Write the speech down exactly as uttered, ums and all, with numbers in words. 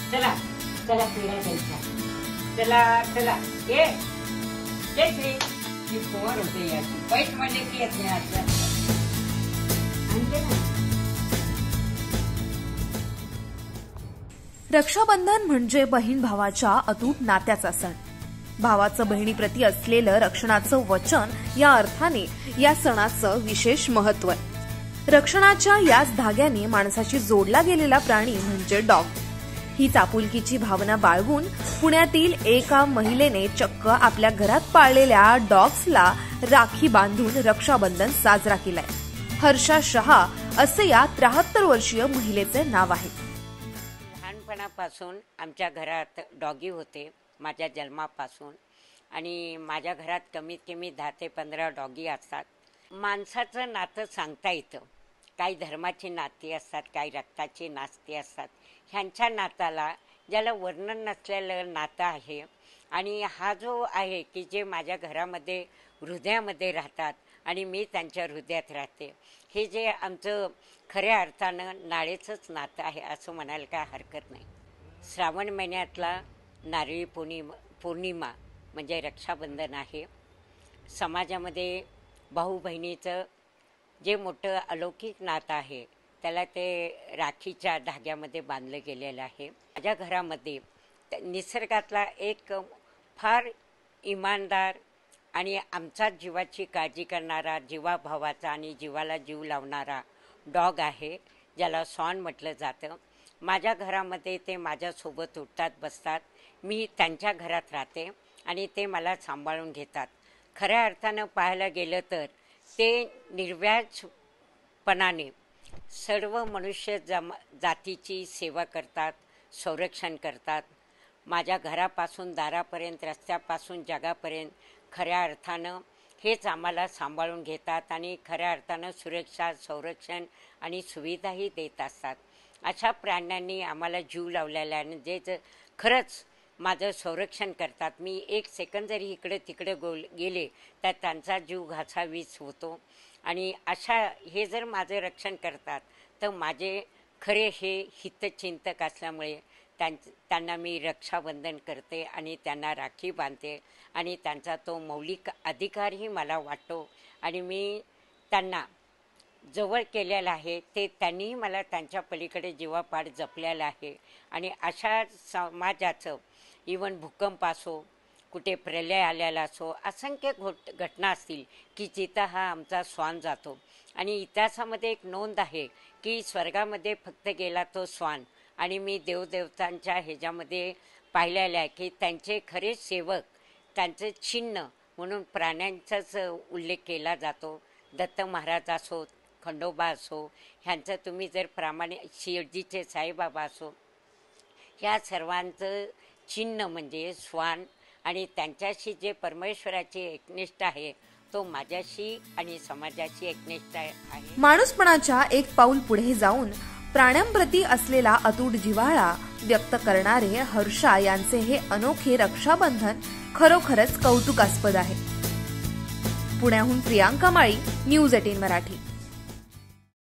चला चला फिरायला जायचं. चला चला ये जय श्री ही पोर होते याची पैस म्हणले की येत नाही आज आणते ना. रक्षाबंधन म्हणजे बहीण भावाच्या अतूट नात्याचा सण. भावाचं बहिणीप्रती असलेलं रक्षणाचं वचन या अर्थाने या सणाचं विशेष महत्त्व आहे. रक्षणाच्या याच धाग्याने माणसाशी जोडला गेलेला प्राणी म्हणजे डॉग. ही आपुलकीची भावना बाळगून पुण्यातील एका महिलेने चक्क आपल्या घरात पाळलेल्या डॉग्सला राखी बांधून रक्षाबंधन साजरा केलाय. हर्षा शहा असे या त्र्याहत्तर वर्षीय महिलेचे नाव आहे. लहानपणापासून आमच्या घरात डॉगी होते माझ्या जन्मापासून आणि माझ्या घरात कमीत कमी दहा ते पंधरा डॉगी असतात. माणसाचं नातं सांगता येतं. काही धर्माची नाती असतात, काही रक्ताची नाती असतात. ह्यांच्या नाताला ज्याला वर्णन नसलेलं नातं आहे आणि हा जो आहे की जे माझ्या घरामध्ये हृदयामध्ये राहतात आणि मी त्यांच्या हृदयात राहते, हे जे आमचं खऱ्या अर्थानं नाळेचंच नातं आहे असं म्हणायला काय हरकत नाही. श्रावण महिन्यातला नारळी पौर्णिमा पौर्णिमा म्हणजे रक्षाबंधन आहे. समाजामध्ये भाऊ बहिणीचं जे मोठं अलौकिक नातं आहे त्याला ते राखीच्या धाग्यामध्ये बांधलं गेलेलं आहे. माझ्या घरामध्ये निसर्गातला एक फार इमानदार आणि आमचा जीवाची काळजी करणारा, जीवाभावाचा आणि जीवाला जीव लावणारा डॉग आहे, ज्याला स्वान म्हटलं जातं. माझ्या घरामध्ये ते माझ्यासोबत उठतात बसतात. मी त्यांच्या घरात राहते आणि ते मला सांभाळून घेतात. खऱ्या अर्थानं पाहायला गेलं तर ते निर्व्याजपणाने सर्व मनुष्य जमा जातीची सेवा करतात, संरक्षण करतात. माझ्या घरापासून दारापर्यंत, रस्त्यापासून जगापर्यंत खऱ्या अर्थानं हेच आम्हाला सांभाळून घेतात आणि खऱ्या अर्थानं सुरक्षा, संरक्षण आणि सुविधाही देत असतात. अशा प्राण्यांनी आम्हाला जीव लावलेला आहे. जे ज खरंच माझं संरक्षण करतात. मी एक सेकंद जरी इकडे तिकडे गोल गेले तर त्यांचा जीव घासावीस होतो आणि अशा हे जर माझं रक्षण करतात तर माझे खरे हे हितचिंतक असल्यामुळे त्यां त्यांना मी रक्षाबंधन करते आणि त्यांना राखी बांधते आणि त्यांचा तो मौलिक अधिकारही मला वाटतो आणि मी त्यांना जवळ केलेलं आहे. ते त्यांनीही मला त्यांच्या पलीकडे जीवापाड जपलेलं आहे आणि अशा समाजाचं इवन भूकंप असो, कुठे प्रलय आलेला असो, असंख्य घोट घटना असतील की जिथं हा आमचा श्वान जातो आणि इतिहासामध्ये एक नोंद आहे की स्वर्गामध्ये फक्त गेला तो श्वान आणि मी देवदेवतांच्या ह्याच्यामध्ये पाहिलेलं आहे की त्यांचे खरे सेवक, त्यांचं चिन्ह म्हणून प्राण्यांचाच उल्लेख केला जातो. दत्त महाराज असो, खंडोबा असो, ह्यांचं तुम्ही जर प्रामाणिक शिर्डीचे साईबाबा असो, ह्या सर्वांचं चिन्ह म्हणजे श्वान आणि त्यांच्याशी जे परमेश्वराची एकनिष्ठ आहे तो माझ्याशी आणि समाजाशी एकनिष्ठ आहे. माणूसपणाच्या एक पाऊल पुढे जाऊन प्राण्यांप्रती असलेला अतूट जिव्हाळा व्यक्त करणारे हर्षा यांचे हे अनोखे रक्षाबंधन खरोखरच कौतुकास्पद आहे. पुण्याहून प्रियांका माळी, न्यूज अठरा मराठी.